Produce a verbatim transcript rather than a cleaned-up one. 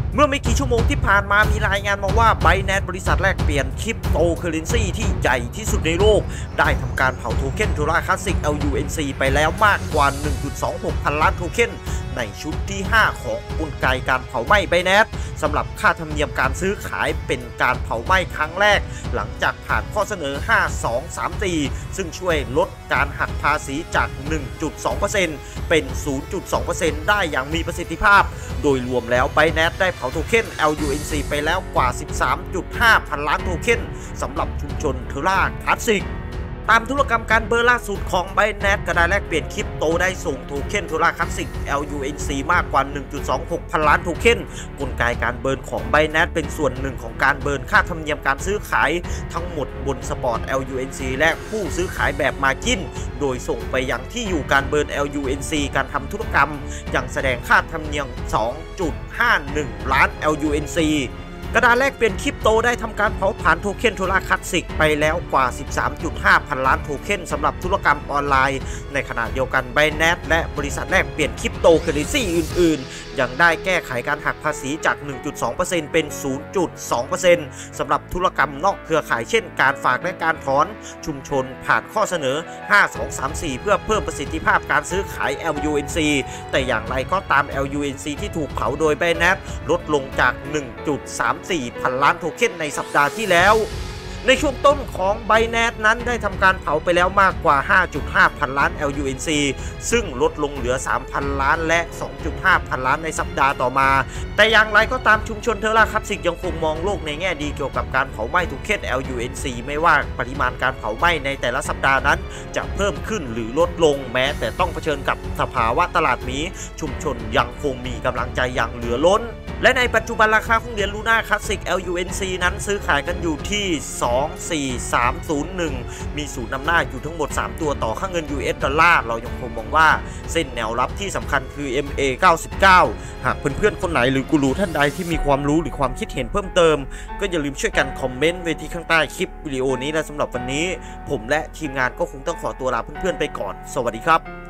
เมื่อไม่กี่ชั่วโมงที่ผ่านมามีรายงานมาว่า Binance บริษัทแลกเปลี่ยนคริปโตเคอเรนซีที่ใหญ่ที่สุดในโลกได้ทำการเผาโทเค็น Terra Classic แอล ยู เอ็น ซี ไปแล้วมากกว่า หนึ่งจุดสองหก พันล้านโทเค็นในชุดที่ ห้า ของกลไกการเผาไหม้ Binance สำหรับค่าธรรมเนียมการซื้อขายเป็นการเผาไหม้ครั้งแรกหลังจากผ่านข้อเสนอ ห้า สอง สาม สี่ ซึ่งช่วยลดการหักภาษีจาก หนึ่งจุดสองเปอร์เซ็นต์ เป็น ศูนย์จุดสองเปอร์เซ็นต์ ได้อย่างมีประสิทธิภาพโดยรวมแล้ว Binance ได้เผาโทเค็น แอล ยู เอ็น ซี ไปแล้วกว่า สิบสามจุดห้า พันล้านโทเค็นสำหรับชุมชน Terra Classicตามธุรกรรมการเบิร์นล่าสุดของ Binance กระดาษแลกเปลี่ยนคริปโตได้ส่งโทเค็น Terra Classic แอล ยู เอ็น ซี มากกว่า หนึ่งจุดสองหก พันล้านโทเค็นกลไกการเบิร์นของ Binance เป็นส่วนหนึ่งของการเบิร์นค่าธรรมเนียมการซื้อขายทั้งหมดบนสปอร์ต แอล ยู เอ็น ซี และผู้ซื้อขายแบบ Margin โดยส่งไปยังที่อยู่การเบิร์น แอล ยู เอ็น ซี การทำธุรกรรมอย่างแสดงค่าธรรมเนียม สองจุดห้าหนึ่ง ล้าน แอล ยู เอ็น ซีกระดาษแลกเปลี่ยนคริปโตได้ทำการเผาผลาญโทเค็น Terra Classic ไปแล้วกว่า สิบสามจุดห้า พันล้านโทเค็นสำหรับธุรกรรมออนไลน์ในขณะเดียวกัน Binance และบริษัทแลกเปลี่ยนคริปโตเคอเรนซีอื่นๆยังได้แก้ไขการหักภาษีจาก หนึ่งจุดสองเปอร์เซ็นต์ เป็น ศูนย์จุดสองเปอร์เซ็นต์ สำหรับธุรกรรมนอกเครือข่ายเช่นการฝากและการถอนชุมชนผ่านข้อเสนอ ห้า สอง สาม สี่ เพื่อเพิ่มประสิทธิภาพการซื้อขาย แอล ยู เอ็น ซี แต่อย่างไรก็ตาม แอล ยู เอ็น ซี ที่ถูกเผาโดย Binance ลดลงจาก หนึ่งจุดสามสี่ พันล้านโทเค็นในสัปดาห์ที่แล้วในช่วงต้นของ Binance นั้นได้ทำการเผาไปแล้วมากกว่า ห้าจุดห้า พันล้าน แอล ยู เอ็น ซี ซึ่งลดลงเหลือ สามพันล้านและ สองจุดห้า พันล้านในสัปดาห์ต่อมาแต่อย่างไรก็ตามชุมชน Terra Classic ยังคงมองโลกในแง่ดีเกี่ยวกับการเผาไหม้โทเค็น แอล ยู เอ็น ซี ไม่ว่าปริมาณการเผาไหม้ในแต่ละสัปดาห์นั้นจะเพิ่มขึ้นหรือลดลงแม้แต่ต้องเผชิญกับสภาวะตลาดหมีชุมชนยังคงมีกำลังใจอย่างเหลือล้นและในปัจจุบันราคาของเหรียญ Luna Classic แอล ยู เอ็น ซี นั้นซื้อขายกันอยู่ที่ สอง สี่ สาม ศูนย์ หนึ่ง มีศูนย์นำหน้าอยู่ทั้งหมด สาม ตัวต่อค่าเงิน ยู เอส ดอลลาร์เรายังคงมองว่าเส้นแนวรับที่สำคัญคือ เอ็ม เอ เก้าสิบเก้า หากเพื่อนๆคนไหนหรือกูรูท่านใดที่มีความรู้หรือความคิดเห็นเพิ่มเติมก็อย่าลืมช่วยกันคอมเมนต์ไว้ที่ข้างใต้คลิปวิดีโอนี้และสำหรับวันนี้ผมและทีมงานก็คงต้องขอตัวลาเพื่อนๆไปก่อนสวัสดีครับ